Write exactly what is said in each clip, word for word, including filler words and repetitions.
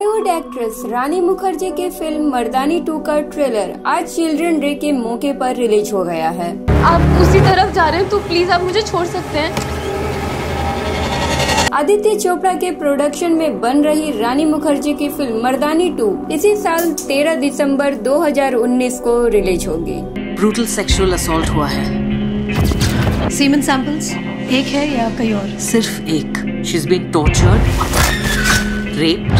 Bollywood actress Rani Mukerji के film Mardaani two का trailer आज चिल्ड्रन डे के मौके पर रिलीज हो गया है। आप उसी तरफ जा रहे हैं तो प्लीज आप मुझे छोड़ सकते हैं। आदित्य चोपड़ा के प्रोडक्शन में बन रही रानी मुखर्जी की फिल्म मर्दानी टू इसी साल तेरह दिसंबर दो हज़ार उन्नीस को रिलीज होगी। ब्रूटल सेक्सुअल असॉल्ट हुआ है। सीमेन सैंपल्स एक है या कई और? सिर्फ एक। She is been tortured, raped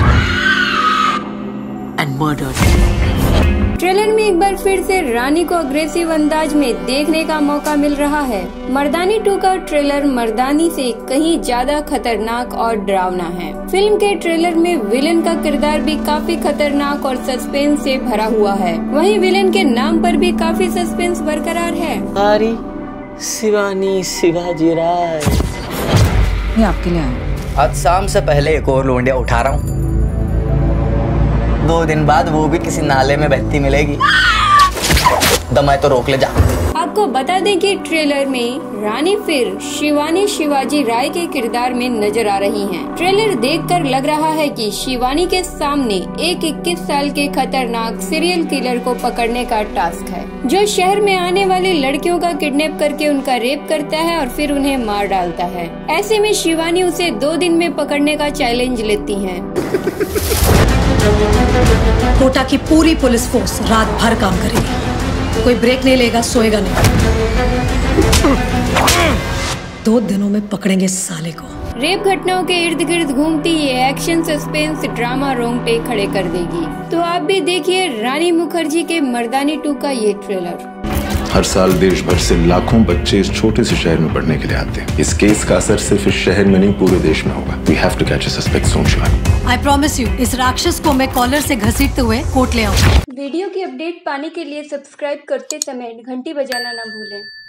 and murdered. Trailer में एक बार फिर से रानी को अग्रेसिव अंदाज में देखने का मौका मिल रहा है। मर्दानी टू का ट्रेलर मर्दानी से कहीं ज्यादा खतरनाक और डरावना है। फिल्म के ट्रेलर में विलेन का किरदार भी काफी खतरनाक और सस्पेंस से भरा हुआ है। वहीं विलेन के नाम पर भी काफी सस्पेंस बरकरार है। आरी शिवानी शिवाजी राय, ये आपके लिए आया। आज शाम से पहले एक और लोंडिया उठा रहा हूँ। दो दिन बाद वो भी किसी नाले में बहती मिलेगी। दमाए तो रोक ले जा। आपको बता दें कि ट्रेलर में रानी फिर शिवानी शिवाजी राय के किरदार में नजर आ रही हैं। ट्रेलर देखकर लग रहा है कि शिवानी के सामने एक इक्कीस साल के खतरनाक सीरियल किलर को पकड़ने का टास्क है, जो शहर में आने वाली लड़कियों का किडनैप करके उनका रेप करता है और फिर उन्हें मार डालता है। ऐसे में शिवानी उसे दो दिन में पकड़ने का चैलेंज लेती है। कोटा की पूरी पुलिस फोर्स रात भर काम करेगी, कोई ब्रेक नहीं लेगा, सोएगा नहीं। दो दिनों में पकड़ेंगे साले को। रेप घटनाओं के इर्द गिर्द घूमती ये एक्शन सस्पेंस ड्रामा रोंगटे खड़े कर देगी। तो आप भी देखिए रानी मुखर्जी के मर्दानी टू का ये ट्रेलर। हर साल देश भर से लाखों बच्चे इस छोटे से शहर में पढ़ने के लिए आते हैं। इस केस का असर सिर्फ इस शहर में नहीं पूरे देश में होगा। We have to catch a suspect soon, Shivani. I promise you, इस राक्षस को मैं कॉलर से घसीटते हुए कोर्ट ले आऊंगा। वीडियो की अपडेट पाने के लिए सब्सक्राइब करते समय घंटी बजाना न भूलें।